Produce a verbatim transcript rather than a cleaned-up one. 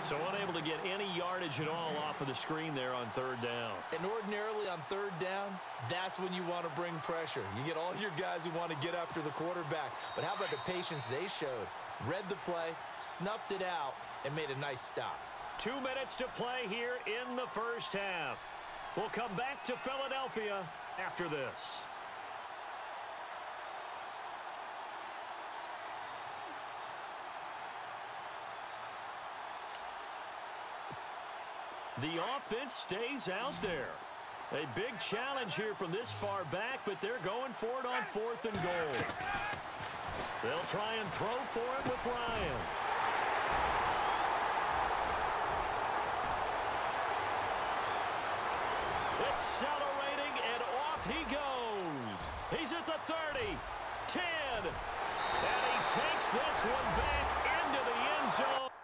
So unable to get any yardage at all off of the screen there on third down. And ordinarily on third down, that's when you want to bring pressure. You get all your guys who want to get after the quarterback. But how about the patience they showed? Read the play, snuffed it out, and made a nice stop. Two minutes to play here in the first half. We'll come back to Philadelphia after this. The offense stays out there. A big challenge here from this far back, but they're going for it on fourth and goal. They'll try and throw for it with Ryan. Accelerating, and off he goes. He's at the thirty, ten, and he takes this one back into the end zone.